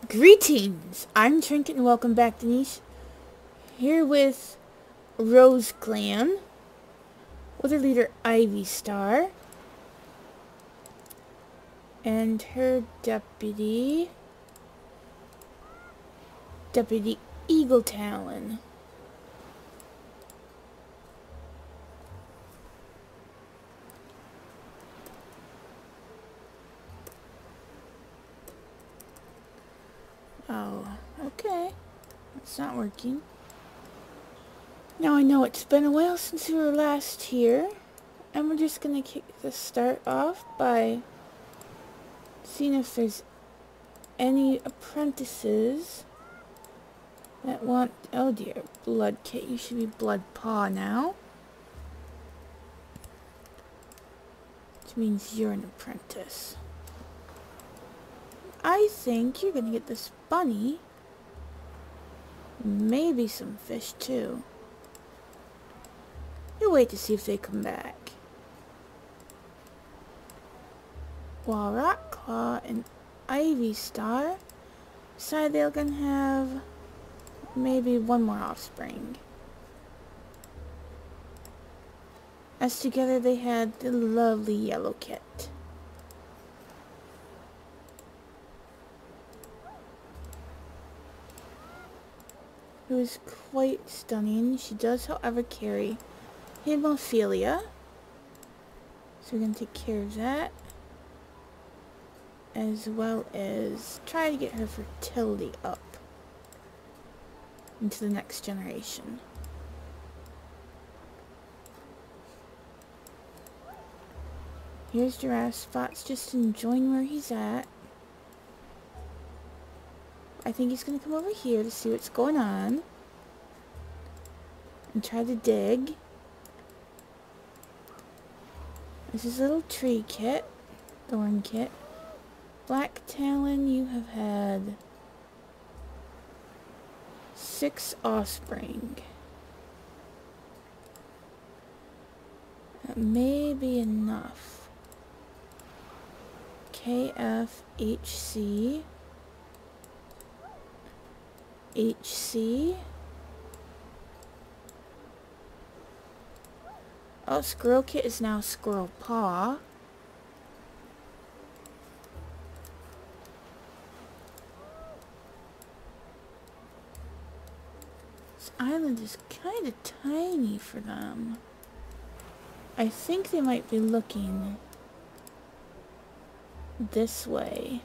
Greetings! I'm Trinket and welcome back, Denise. Here with Rose Clan, with her leader Ivy Star, and her deputy Eagle Talon. Oh, okay. It's not working. Now I know it's been a while since we were last here, and we're just gonna kick the start off by seeing if there's any apprentices that want... Oh dear, Blood Kit. You should be Blood Paw now. Which means you're an apprentice. I think you're gonna get this bunny. Maybe some fish too. You wait to see if they come back. While Rock Claw and Ivy Star decide they're gonna have maybe one more offspring. As together they had the lovely Yellow Kit. Who is quite stunning. She does, however, carry hemophilia. So we're going to take care of that. As well as try to get her fertility up into the next generation. Here's Giraffe Spots just enjoying where he's at. I think he's going to come over here to see what's going on. And try to dig. This is a little tree kit. Thorn kit. Black Talon, you have had 6 offspring. That may be enough. KFHC. HC. Oh, Squirrel Kit is now Squirrel Paw. This island is kind of tiny for them. I think they might be looking this way.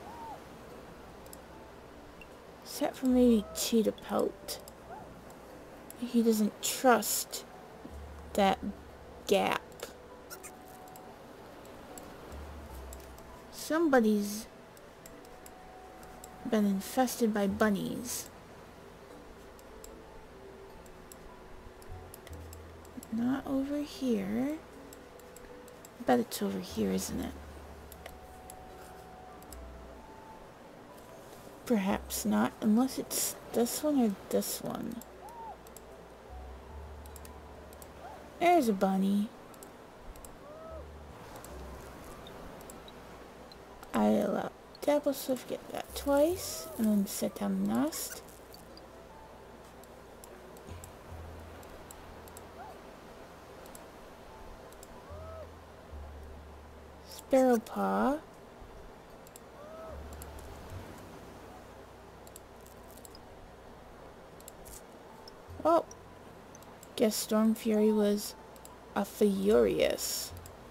Except for maybe Cheetah Pelt. He doesn't trust that gap. Somebody's been infested by bunnies. Not over here. I bet it's over here, isn't it? Perhaps not, unless it's this one or this one. There's a bunny. I'll Dapple Swift get that twice, and then set down the nest. Sparrow Paw. Oh, guess Storm Fury was a furious.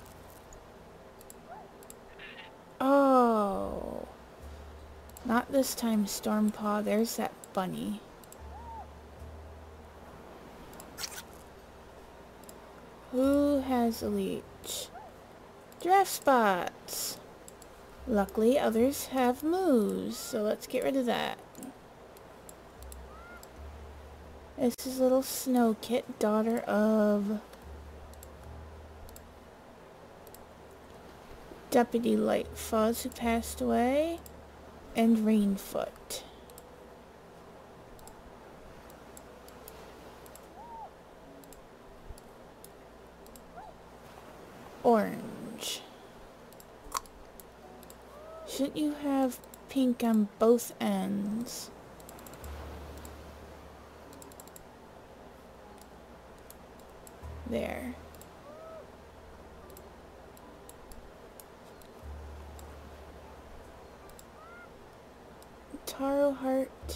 Oh, not this time, Storm Paw. There's that bunny. Who has a leech? Giraffe Spots. Luckily, others have moves, so let's get rid of that. This is little Snow Kit, daughter of Deputy Light Fuzz, who passed away, and Rainfoot. Orange. Shouldn't you have pink on both ends. There. Taro heart.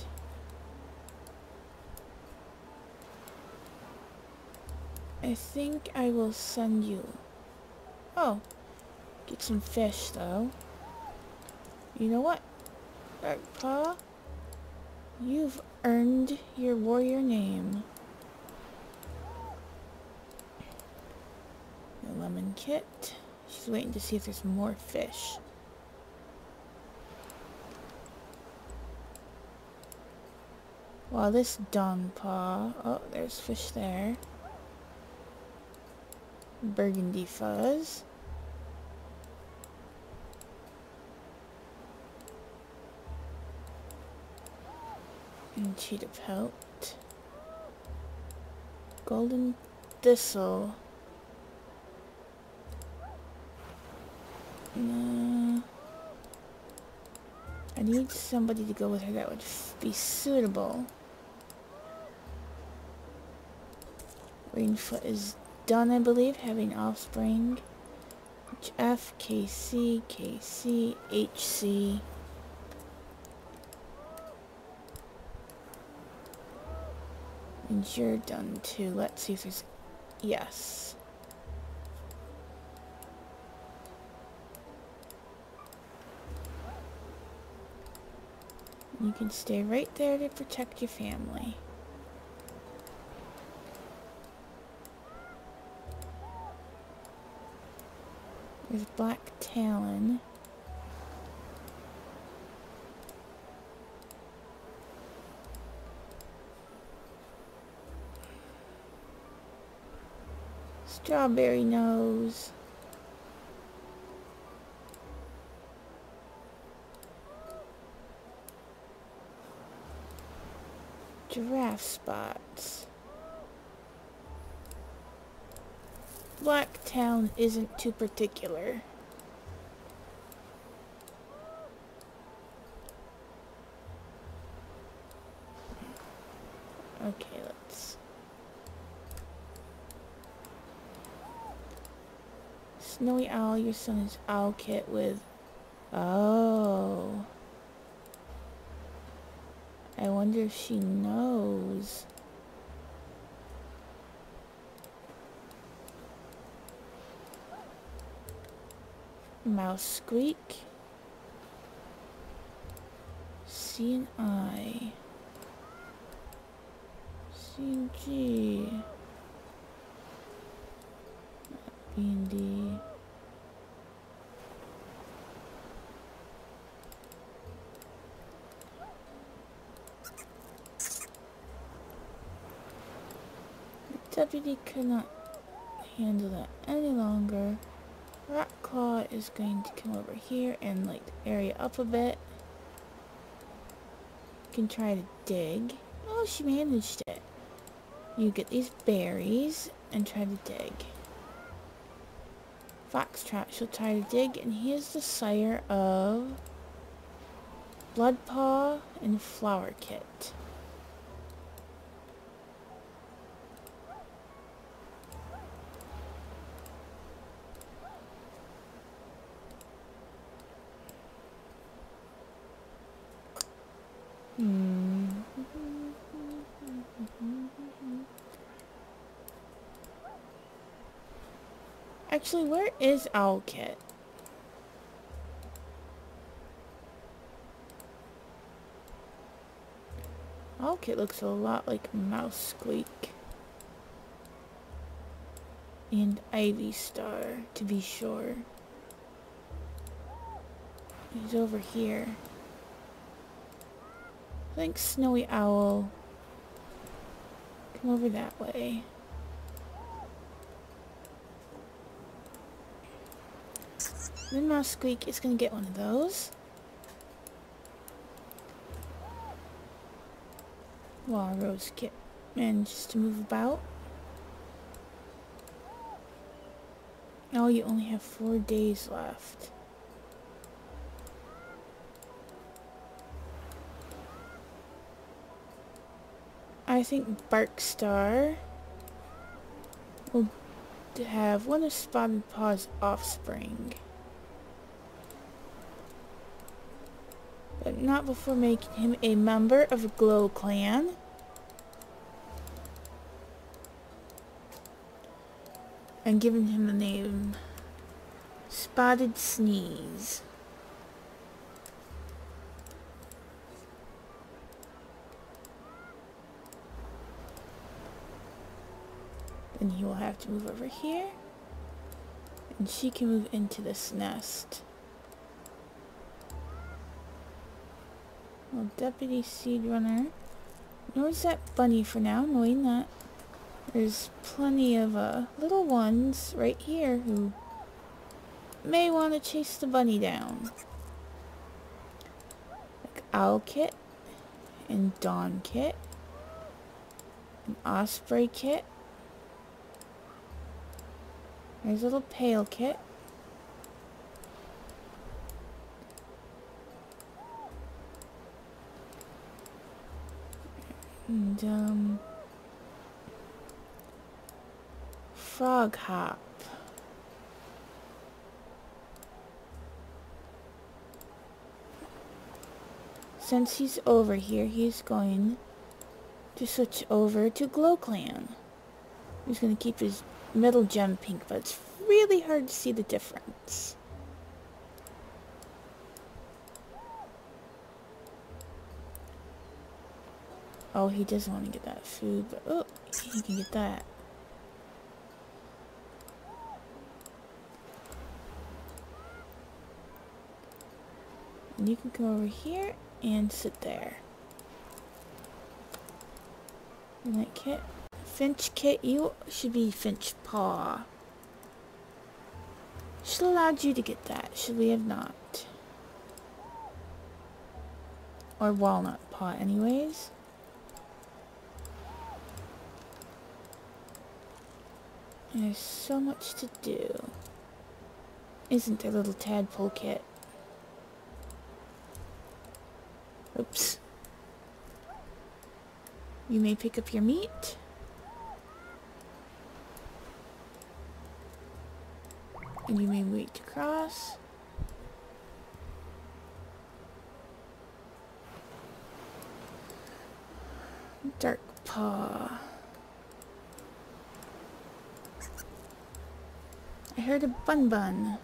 I think I will send you. Oh, get some fish though. You know what, Dark Paw? You've earned your warrior name. The lemon kit. She's waiting to see if there's more fish. Wow, this Dawn Paw. Oh, there's fish there. Burgundy fuzz. And cheetah pelt. Golden thistle. No. I need somebody to go with her that would be suitable. Rainfoot is done, I believe, having offspring. HF, KC, KC, HC. And you're done too. Let's see if there's... Yes. You can stay right there to protect your family. There's Black Talon. Strawberry nose. Giraffe spots. Black Talon isn't too particular. Okay, let's... Snowy Owl, your son is Owlkit with... Oh. I wonder if she knows. Mouse Squeak. C and I. C and G. B and D. Deputy could not handle that any longer. Rockclaw is going to come over here and light the area up a bit. You can try to dig. Oh, she managed it. You get these berries and try to dig. Foxtrot shall try to dig, and he is the sire of Bloodpaw and Flower Kit. Actually, where is Owlkit? Owlkit looks a lot like Mouse Squeak. And Ivy Star, to be sure. He's over here. I think Snowy Owl. Come over that way. Then Mouse Squeak is going to get one of those. While Rose Kit manages to move about. Oh, you only have 4 days left. I think Barkstar will have one of Spotted Paw's offspring. But not before making him a member of a Glow Clan. And giving him the name Spotted Sneeze. Then he will have to move over here. And she can move into this nest. Well, Deputy Seed Runner ignores that bunny for now, knowing that there's plenty of little ones right here who may want to chase the bunny down. Like Owl Kit and Dawn Kit and Osprey Kit. There's a little Pale Kit. And Frog Hop. Since he's over here, he's going to switch over to Glow Clan. He's going to keep his middle gem pink, but it's really hard to see the difference. Oh, he doesn't want to get that food, but oh, he can get that. And you can come over here and sit there. And that Kit. Finch Kit, you should be Finch Paw. Should have allowed you to get that, should we have not? Or Walnut Paw anyways. There's so much to do. Isn't there, little Tadpole Kit? Oops. You may pick up your meat. And you may wait to cross. Dark Paw. I heard a Bun Bun.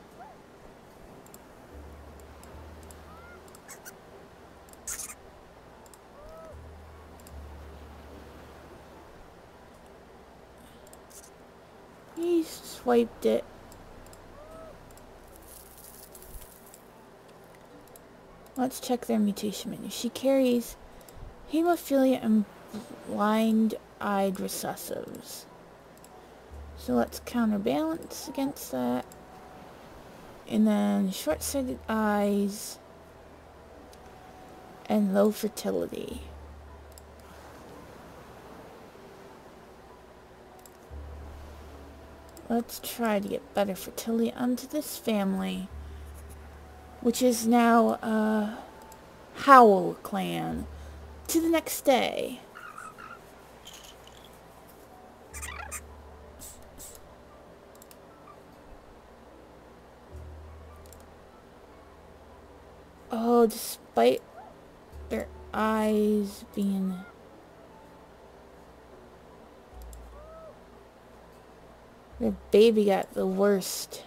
He swiped it. Let's check their mutation menu. She carries hemophilia and blind-eyed recessives. So let's counterbalance against that. And then short-sighted eyes and low fertility. Let's try to get better fertility onto this family, which is now Howl Clan, to the next day. Oh, despite their eyes being... Their baby got the worst.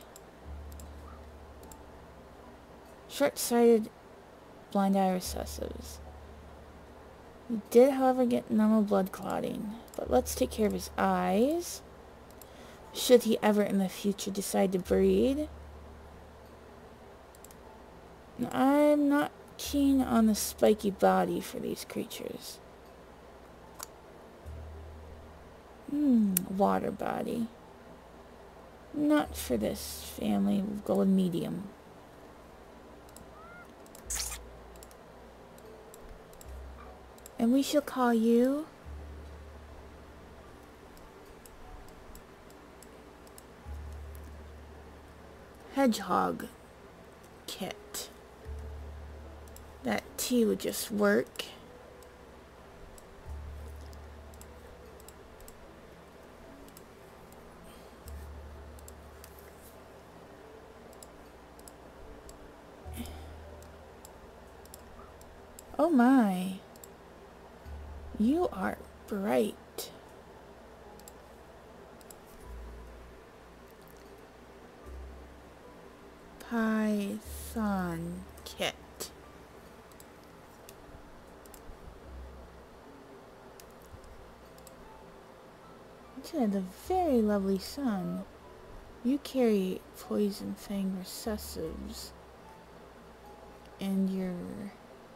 Short-sighted blind eye recessives. He did, however, get normal blood clotting. But let's take care of his eyes. Should he ever in the future decide to breed. I'm not keen on the spiky body for these creatures. Water body. Not for this family. We'll go with medium. And we shall call you Hedgehog Kit. That T would just work. Oh my. You are bright. Python kit. You had a very lovely son. You carry poison fang recessives. And you're...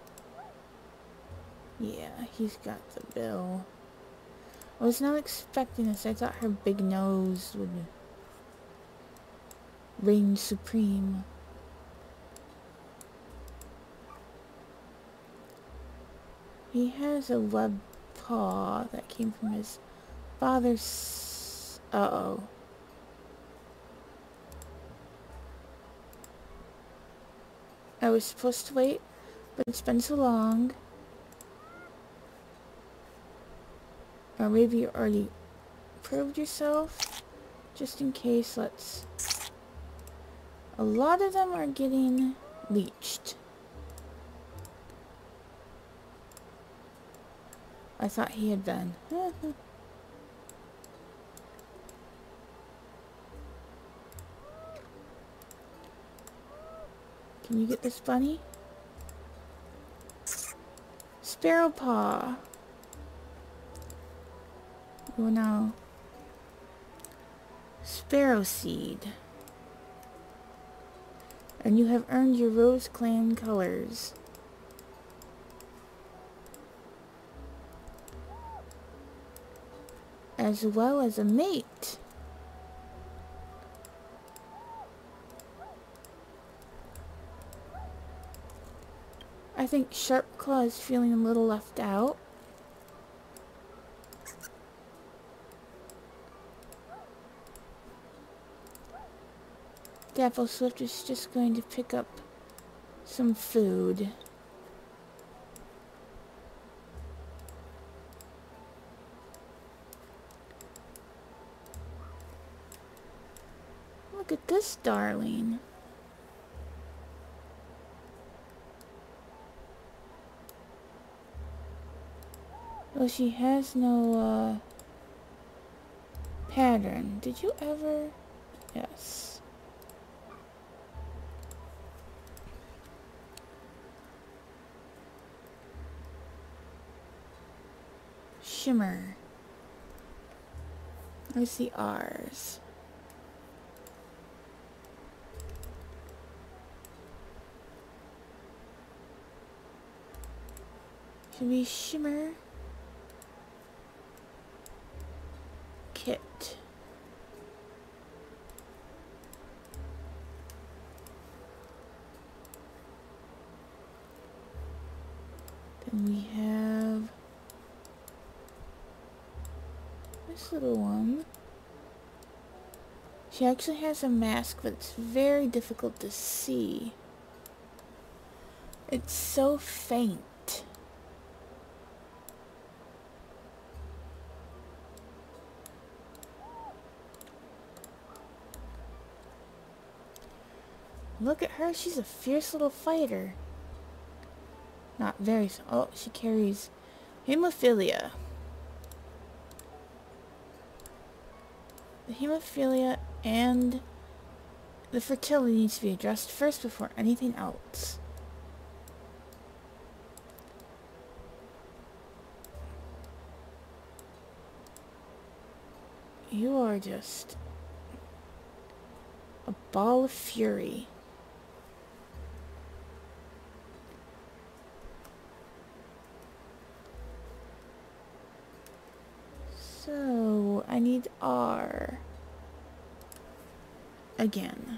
Yeah, he's got the bill. I was not expecting this. I thought her big nose would reign supreme. He has a web paw that came from his father's... Uh-oh. I was supposed to wait, but it's been so long. Or maybe you already proved yourself. Just in case, let's... A lot of them are getting leached. I thought he had been. Can you get this bunny? Sparrow paw. You are now Sparrow seed. And you have earned your Rose Clan colors. As well as a mate. I think Sharpclaw is feeling a little left out. Dapple Swift is just going to pick up some food. Look at this darling. Well, she has no pattern. Did you ever? Yes. Shimmer. Where's the R's? Should be Shimmer. Kit. Then we have this little one. She actually has a mask, but it's very difficult to see. It's so faint. Look at her, she's a fierce little fighter. Not very, oh, she carries hemophilia. The hemophilia and the fertility needs to be addressed first before anything else. You are just a ball of fury. So, I need R. Again.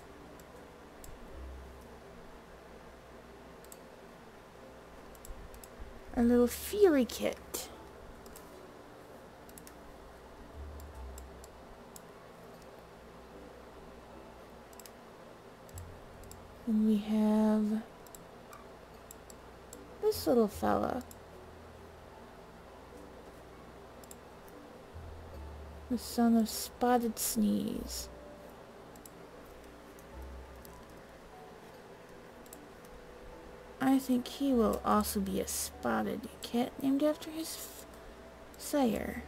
Our little fury kit. And we have this little fella. The son of Spotted Sneeze. I think he will also be a spotted kit named after his sire.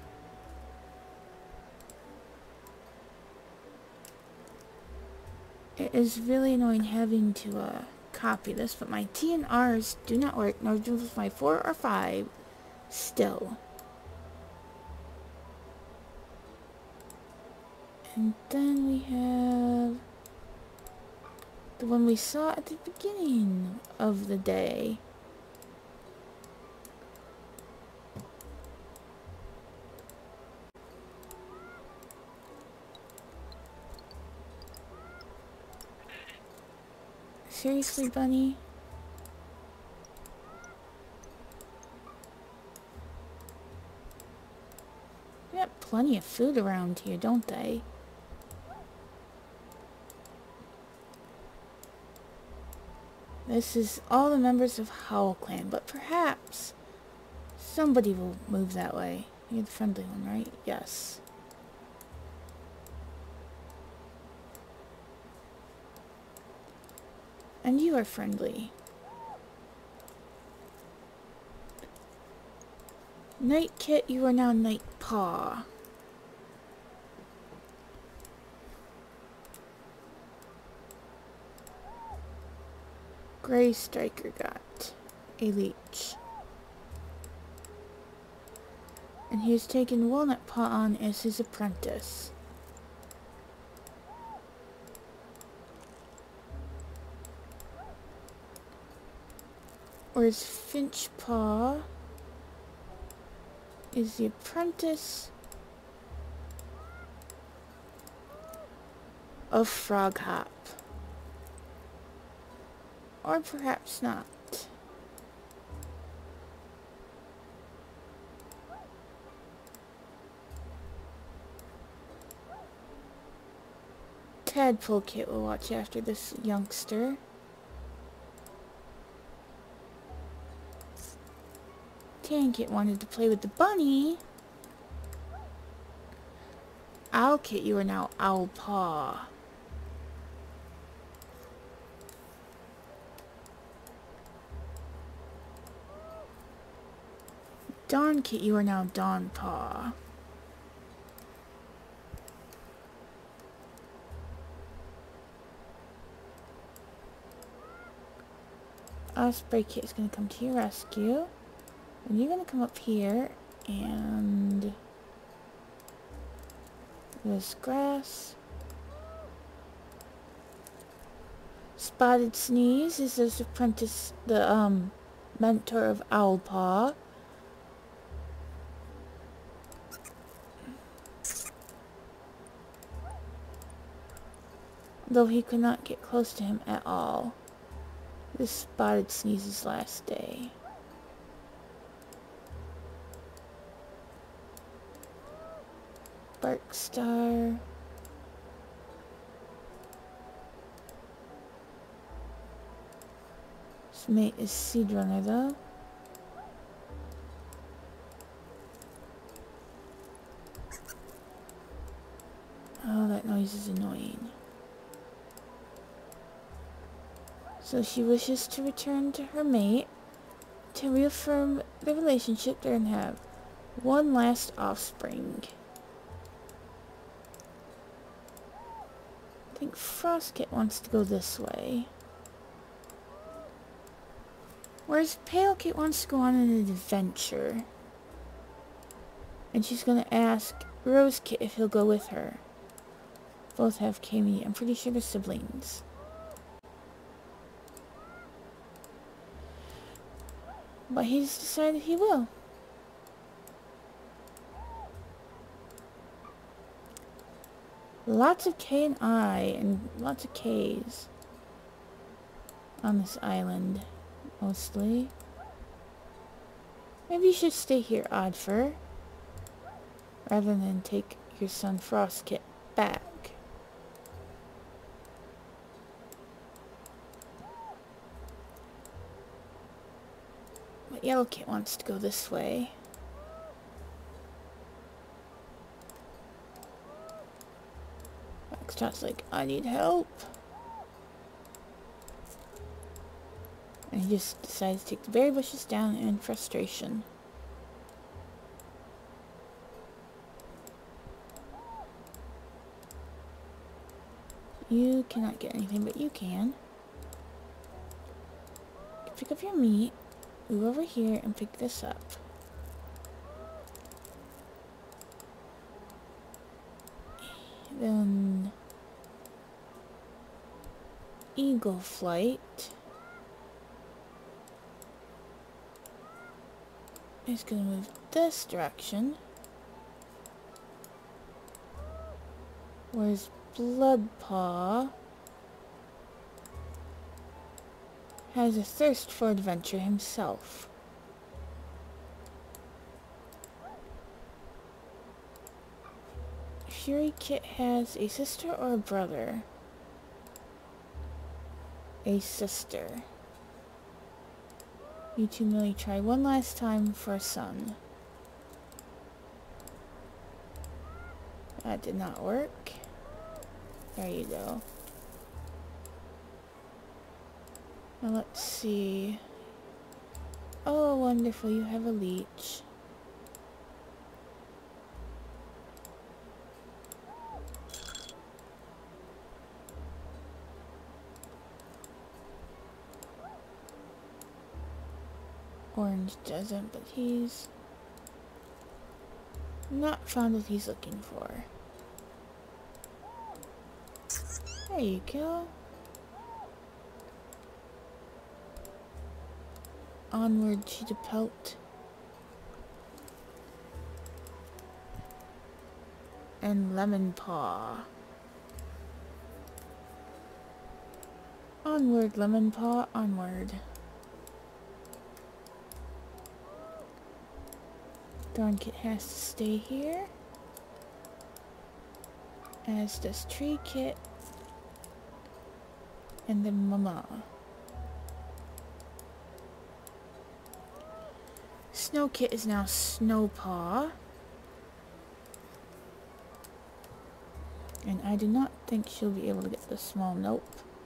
It is really annoying having to copy this, but my T and R's do not work, nor does my 4 or 5 still. And then we have the one we saw at the beginning of the day. Seriously, Bunny? They got plenty of food around here, don't they? This is all the members of Howl Clan, but perhaps somebody will move that way. You're the friendly one, right? Yes. And you are friendly. Night Kit, you are now Night Paw. Grey Striker got a leech. And he has taken Walnut Paw on as his apprentice. Whereas Finch Paw is the apprentice of Frog Hop. Or perhaps not. Tadpole Kit will watch after this youngster. Tan Kit wanted to play with the bunny. Owl Kit, you are now Owl Paw. Dawn Kit, you are now Dawn Paw. Osprey Kit is going to come to your rescue. And you're going to come up here and this grass. Spotted Sneeze is this apprentice, the mentor of Owlpaw. Though he could not get close to him at all. This Spotted Sneeze's last day. Barkstar. His mate is Seed Runner though. Oh, that noise is annoying. So she wishes to return to her mate to reaffirm the relationship and have one last offspring. I think Frostkit wants to go this way. Whereas Palekit wants to go on an adventure. And she's going to ask Rosekit if he'll go with her. Both have Kami. I'm pretty sure they're siblings. But he's decided he will. Lots of K and I, and lots of K's on this island, mostly. Maybe you should stay here, Oddfur, rather than take your son Frostkit back. But Yellowkit wants to go this way. Foxtrot's like, I need help. And he just decides to take the berry bushes down in frustration. You cannot get anything, but you can. Pick up your meat, move over here, and pick this up. Then eagle flight is going to move this direction. Whereas Bloodpaw has a thirst for adventure himself. Fury Kit has a sister or a brother? A sister. You two may try one last time for a son. That did not work. There you go. Now let's see. Oh, wonderful, you have a leech. Orange doesn't, but he's not found what he's looking for. There you go. Onward to the pelt. And Lemon Paw. Onward, Lemon Paw, onward. Thorn Kit has to stay here. As does Tree Kit. And then Mama. Snow Kit is now Snowpaw. And I do not think she'll be able to get the small nope.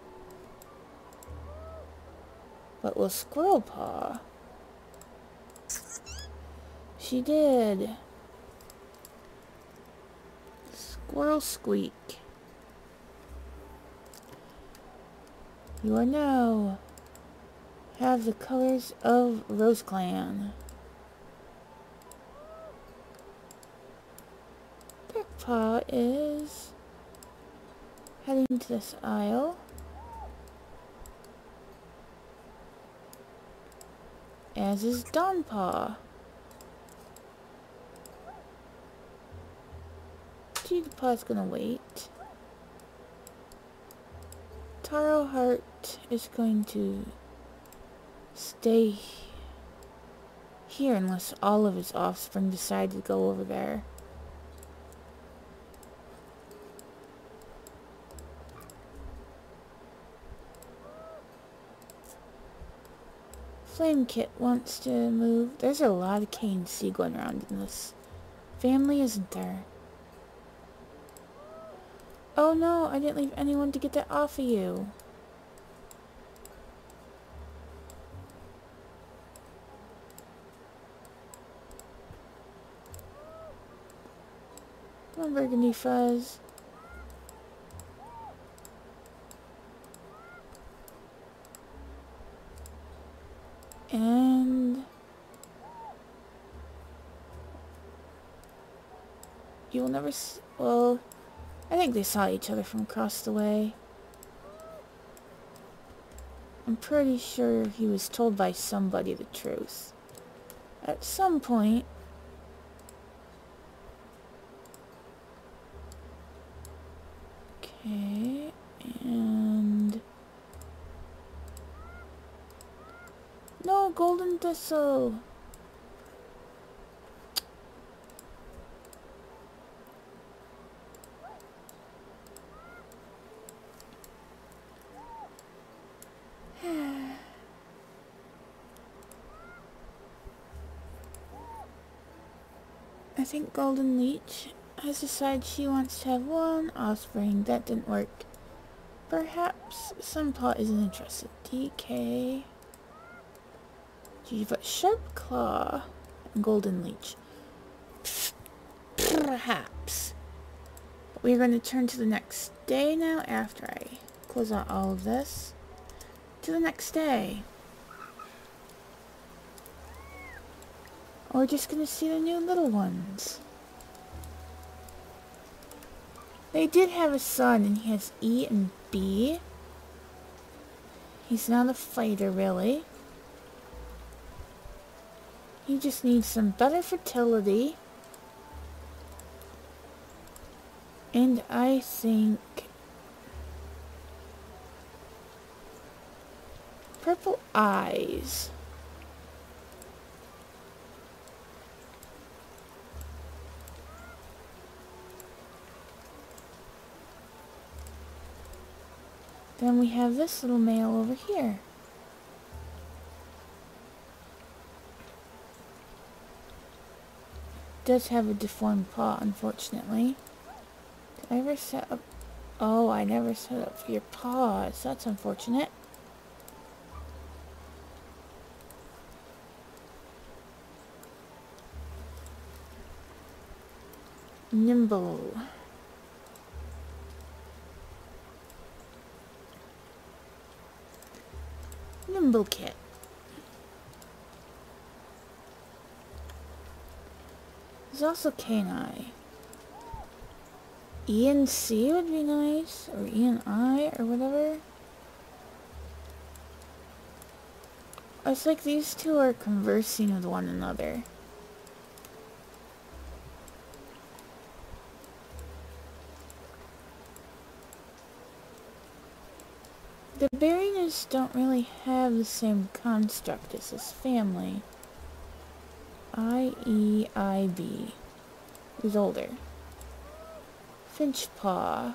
But will Squirrel Paw? She did. Squirrel Squeak. You are now have the colors of Rose Clan. Darkpaw is heading to this aisle. As is Dawnpaw. Paw's gonna wait. Taro Heart is going to stay here unless all of his offspring decide to go over there. Flame Kit wants to move. There's a lot of cane seed going around in this family, isn't there? Oh no, I didn't leave anyone to get that off of you. Come on, Burgundy Fuzz. And you will never well, I think they saw each other from across the way. I'm pretty sure he was told by somebody the truth. At some point. Okay, and... No, Golden Thistle! I think Golden Leech has decided she wants to have one offspring. That didn't work. Perhaps Sunpaw isn't interested. DK. You've got Sharp Claw and Golden Leech. Perhaps. But we're going to turn to the next day now after I close out all of this. To the next day. We're just going to see the new little ones. They did have a son, and he has E and B. He's not a fighter, really. He just needs some better fertility. And I think purple eyes. Then we have this little male over here. Does have a deformed paw, unfortunately. Did I ever set up... Oh, I never set up for your paws. That's unfortunate. Nimble. Nimble Kit. There's also Canine. E and C would be nice, or E and I, or whatever. It's like these two are conversing with one another. The Barryness don't really have the same construct as this family. IEIB. Who's older? Finchpaw.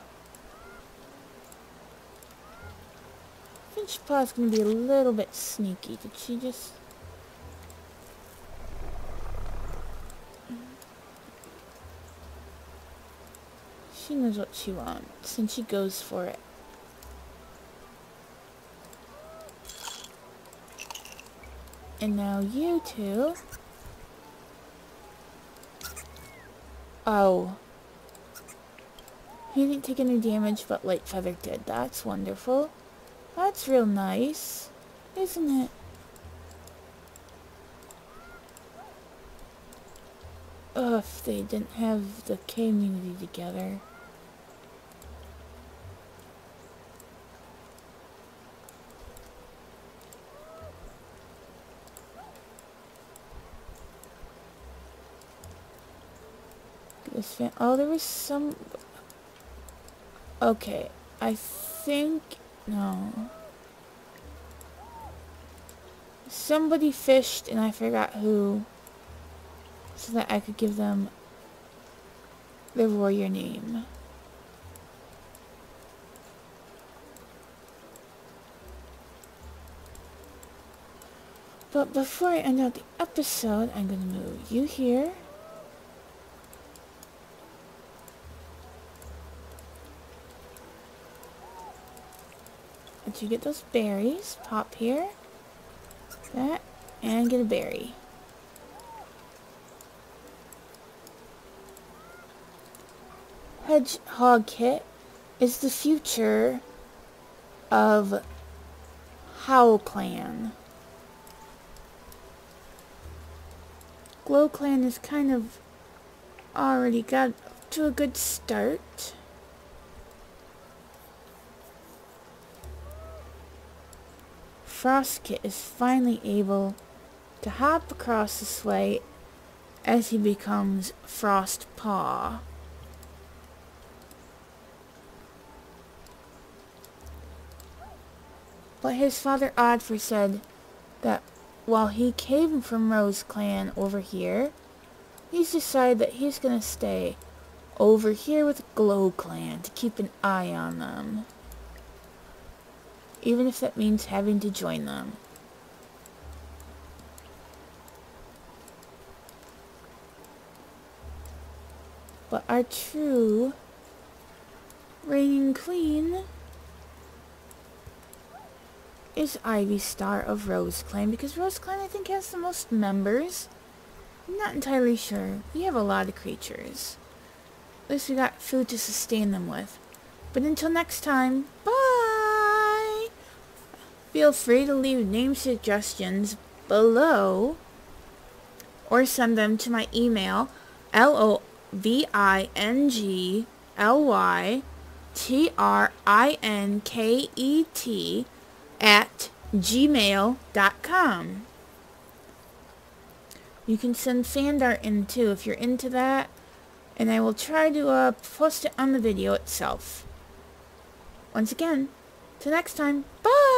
Finchpaw's gonna be a little bit sneaky. Did she just... She knows what she wants, and she goes for it. And now you two... Oh. He didn't take any damage, but Lightfeather did. That's wonderful. That's real nice, isn't it? Ugh, if they didn't have the community together. This fan. Oh, there was some... Okay, I think... No. Somebody fished and I forgot who. So that I could give them the warrior name. But before I end out the episode, I'm going to move you here. Once you get those berries, pop here. That, and get a berry. Hedgehog Kit is the future of Howl Clan. Glow Clan is kind of already got to a good start. Frost Kit is finally able to hop across the sway as he becomes Frost Paw. But his father Oddfor said that while he came from Rose Clan over here, he's decided that he's gonna stay over here with Glow Clan to keep an eye on them. Even if that means having to join them. But our true reigning queen is Ivy Star of Rose Clan, because Rose Clan I think has the most members. I'm not entirely sure. We have a lot of creatures. At least we got food to sustain them with. But until next time, bye! Feel free to leave name suggestions below or send them to my email, LOVINGLYTRINKET@gmail.com. You can send fan art in too if you're into that, and I will try to post it on the video itself. Once again, till next time, bye!